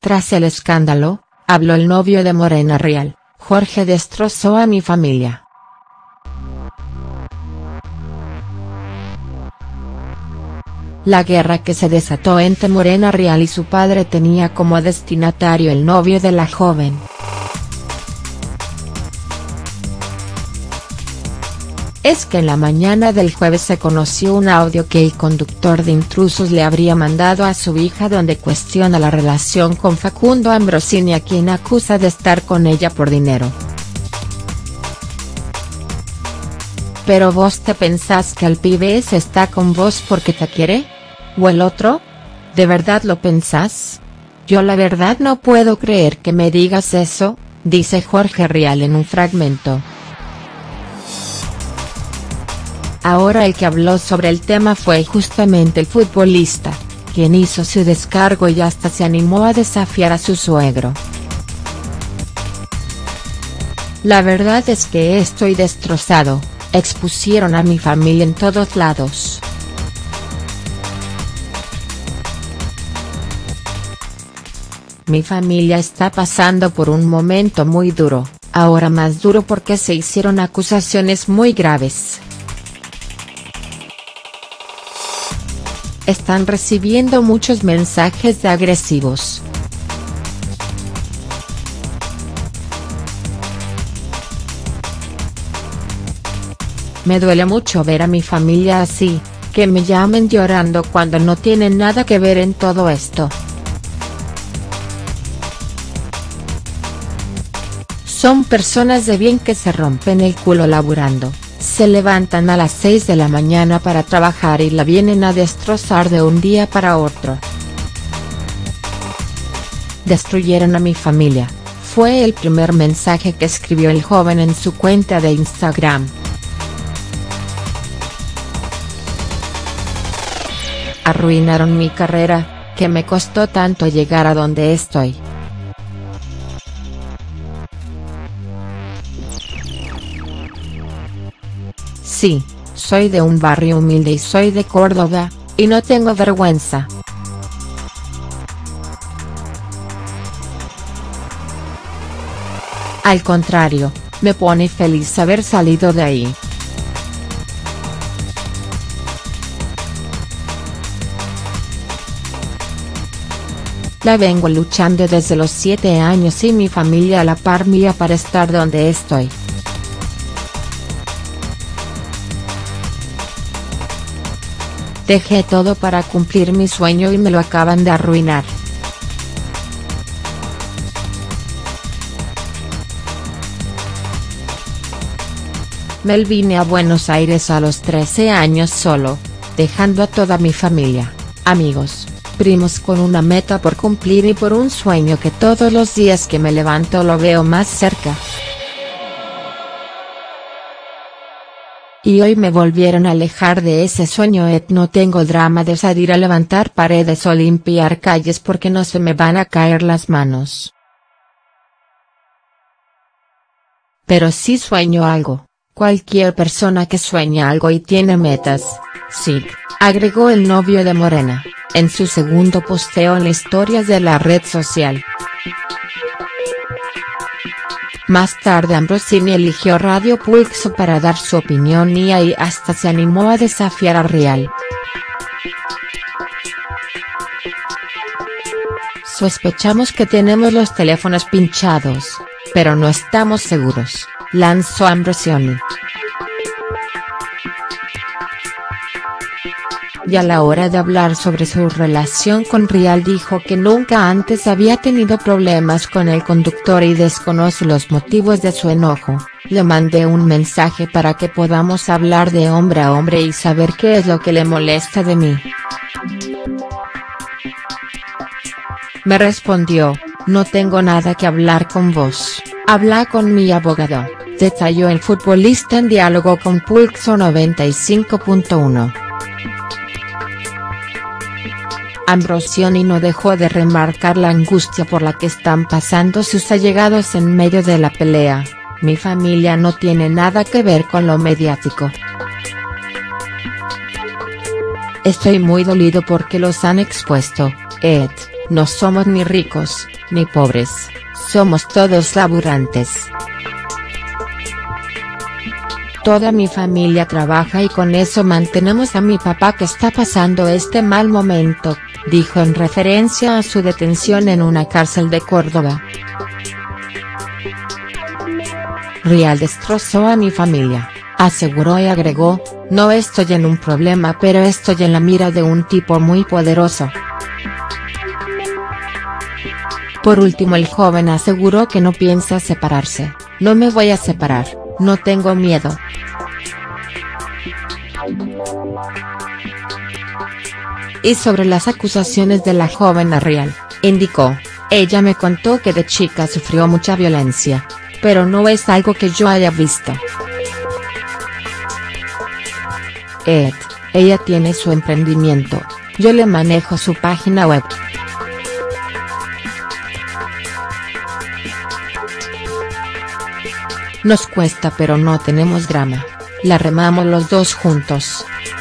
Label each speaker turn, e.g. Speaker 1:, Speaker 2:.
Speaker 1: Tras el escándalo, habló el novio de Morena Rial: Jorge destrozó a mi familia. La guerra que se desató entre Morena Rial y su padre tenía como destinatario el novio de la joven. Es que en la mañana del jueves se conoció un audio que el conductor de Intrusos le habría mandado a su hija, donde cuestiona la relación con Facundo Ambrosini, a quien acusa de estar con ella por dinero. ¿Pero vos te pensás que el pibe ese está con vos porque te quiere? ¿O el otro? ¿De verdad lo pensás? Yo la verdad no puedo creer que me digas eso, dice Jorge Rial en un fragmento. Ahora el que habló sobre el tema fue justamente el futbolista, quien hizo su descargo y hasta se animó a desafiar a su suegro. La verdad es que estoy destrozado, expusieron a mi familia en todos lados. Mi familia está pasando por un momento muy duro, ahora más duro porque se hicieron acusaciones muy graves. Están recibiendo muchos mensajes de agresivos. Me duele mucho ver a mi familia así, que me llamen llorando cuando no tienen nada que ver en todo esto. Son personas de bien que se rompen el culo laburando. Se levantan a las 6 de la mañana para trabajar y la vienen a destrozar de un día para otro. Destruyeron a mi familia, fue el primer mensaje que escribió el joven en su cuenta de Instagram. Arruinaron mi carrera, que me costó tanto llegar a donde estoy. Sí, soy de un barrio humilde y soy de Córdoba, y no tengo vergüenza. Al contrario, me pone feliz haber salido de ahí. La vengo luchando desde los 7 años y mi familia a la par mía para estar donde estoy. Dejé todo para cumplir mi sueño y me lo acaban de arruinar. Me vine a Buenos Aires a los 13 años solo, dejando a toda mi familia, amigos, primos, con una meta por cumplir y por un sueño que todos los días que me levanto lo veo más cerca. Y hoy me volvieron a alejar de ese sueño. No tengo drama de salir a levantar paredes o limpiar calles porque no se me van a caer las manos. Pero sí sueño algo, cualquier persona que sueña algo y tiene metas, sí, agregó el novio de Morena, en su segundo posteo en las historias de la red social. Más tarde Ambrosini eligió Radio Pulso para dar su opinión y ahí hasta se animó a desafiar a Rial. Sospechamos que tenemos los teléfonos pinchados, pero no estamos seguros, lanzó Ambrosini. Y a la hora de hablar sobre su relación con Rial dijo que nunca antes había tenido problemas con el conductor y desconoce los motivos de su enojo. Le mandé un mensaje para que podamos hablar de hombre a hombre y saber qué es lo que le molesta de mí. Me respondió: no tengo nada que hablar con vos, habla con mi abogado, detalló el futbolista en diálogo con Pulso 95.1. Ambrosini no dejó de remarcar la angustia por la que están pasando sus allegados en medio de la pelea. Mi familia no tiene nada que ver con lo mediático. Estoy muy dolido porque los han expuesto, No somos ni ricos, ni pobres, somos todos laburantes. Toda mi familia trabaja y con eso mantenemos a mi papá que está pasando este mal momento, dijo en referencia a su detención en una cárcel de Córdoba. Rial destrozó a mi familia, aseguró y agregó, no estoy en un problema pero estoy en la mira de un tipo muy poderoso. Por último el joven aseguró que no piensa separarse, no me voy a separar, no tengo miedo. Y sobre las acusaciones de la joven a Rial, indicó, ella me contó que de chica sufrió mucha violencia, pero no es algo que yo haya visto. Ella tiene su emprendimiento, yo le manejo su página web. Nos cuesta pero no tenemos drama, la remamos los dos juntos.